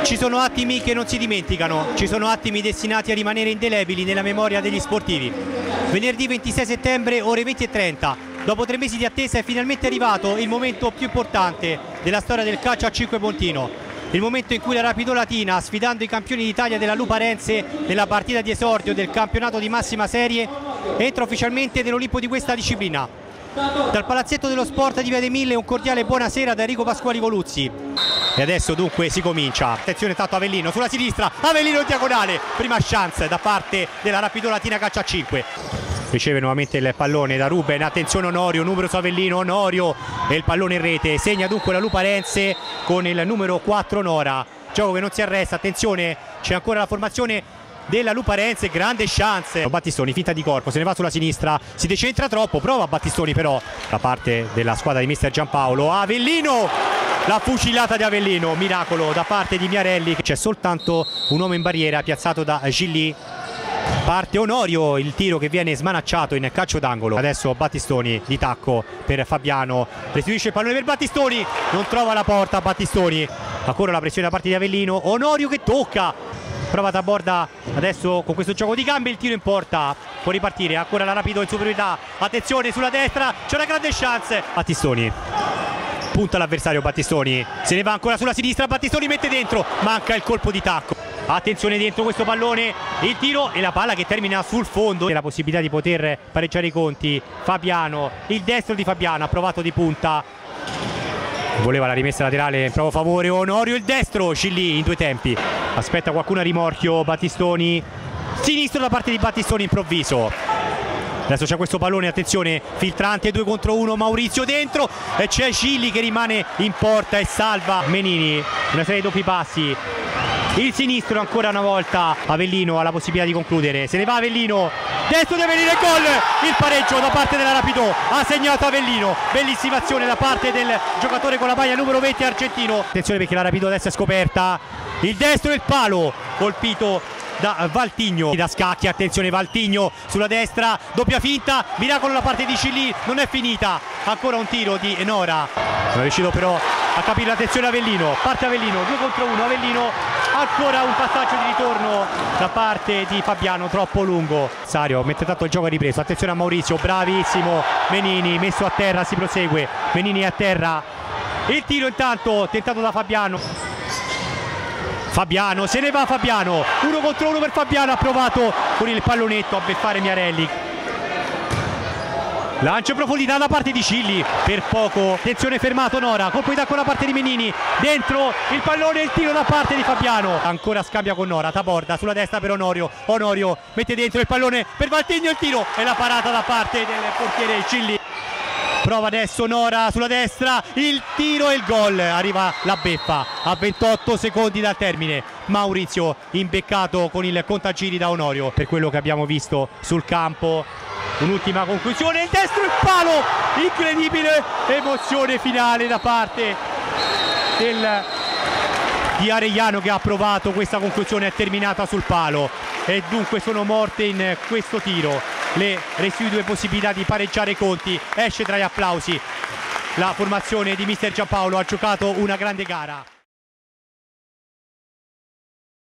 Ci sono attimi che non si dimenticano, ci sono attimi destinati a rimanere indelebili nella memoria degli sportivi. Venerdì 26 settembre, ore 20:30, dopo 3 mesi di attesa è finalmente arrivato il momento più importante della storia del calcio a 5 Pontino. Il momento in cui la Rapido Latina, sfidando i campioni d'Italia della Luparense nella partita di esordio del campionato di massima serie, entra ufficialmente nell'Olimpo di questa disciplina. Dal palazzetto dello sport di Via dei Mille un cordiale buonasera da Enrico Pasquali Voluzzi. E adesso dunque si comincia. Attenzione, tanto Avellino sulla sinistra, Avellino in diagonale, prima chance da parte della Rapido Latina calcio a 5. Riceve nuovamente il pallone da Ruben, attenzione Onorio, numero su Avellino, Onorio e il pallone in rete, segna dunque la Luparense con il numero 4 Nora. Gioco che non si arresta, attenzione, c'è ancora la formazione della Luparense, grande chance. Battistoni, finta di corpo, se ne va sulla sinistra, si decentra troppo, prova Battistoni però da parte della squadra di mister Giampaolo. Avellino, la fucilata di Avellino, miracolo da parte di Miarelli. C'è soltanto un uomo in barriera piazzato da Gilly. Parte Onorio, il tiro che viene smanacciato in calcio d'angolo. Adesso Battistoni di tacco per Fabiano, restituisce il pallone per Battistoni, non trova la porta Battistoni. Ancora la pressione da parte di Avellino, Onorio che tocca, prova Taborda adesso con questo gioco di gambe, il tiro in porta, può ripartire, ancora la Rapido in superiorità, attenzione sulla destra, c'è una grande chance. Battistoni punta l'avversario, Battistoni se ne va ancora sulla sinistra, Battistoni mette dentro, manca il colpo di tacco. Attenzione dentro questo pallone, il tiro e la palla che termina sul fondo. La possibilità di poter pareggiare i conti. Fabiano, il destro di Fabiano ha provato di punta, voleva la rimessa laterale in proprio favore. Onorio il destro, Gilly in 2 tempi, aspetta qualcuno a rimorchio. Battistoni, sinistro da parte di Battistoni improvviso. Adesso c'è questo pallone, attenzione, filtrante 2 contro 1, Maurizio dentro e c'è Gilly che rimane in porta e salva Menini. Una serie di doppi passi, il sinistro ancora una volta, Avellino ha la possibilità di concludere, se ne va Avellino, destro di Avellino e gol, il pareggio da parte della Rapido, ha segnato Avellino, bellissima azione da parte del giocatore con la maglia numero 20 argentino. Attenzione perché la Rapido adesso è scoperta, il destro e il palo, colpito da Valtigno, da scacchi, attenzione Valtigno sulla destra, doppia finta, miracolo da parte di Gilly, non è finita, ancora un tiro di Nora, non è riuscito però a capire, attenzione Avellino, parte Avellino, 2 contro 1, Avellino, ancora un passaggio di ritorno da parte di Fabiano, troppo lungo, Sario mette tanto il gioco è ripreso, attenzione a Maurizio, bravissimo Menini, messo a terra, si prosegue, Menini a terra, il tiro intanto tentato da Fabiano. Fabiano, se ne va Fabiano, 1 contro 1 per Fabiano, ha provato con il pallonetto a beffare Miarelli. Lancio in profondità da parte di Gilly, per poco, attenzione fermato Nora, colpo di tacco da parte di Menini, dentro il pallone e il tiro da parte di Fabiano. Ancora scambia con Nora, Taborda sulla destra per Onorio, Onorio mette dentro il pallone per Valtigno, il tiro e la parata da parte del portiere Gilly. Prova adesso Nora sulla destra, il tiro e il gol, arriva la beffa a 28 secondi dal termine. Maurizio imbeccato con il contagiri da Onorio. Per quello che abbiamo visto sul campo, un'ultima conclusione, il destro e il palo, incredibile emozione finale da parte di Arellano che ha provato questa conclusione, è terminata sul palo e dunque sono morte in questo tiro le residue possibilità di pareggiare i conti. Esce tra gli applausi la formazione di mister Giampaolo, ha giocato una grande gara.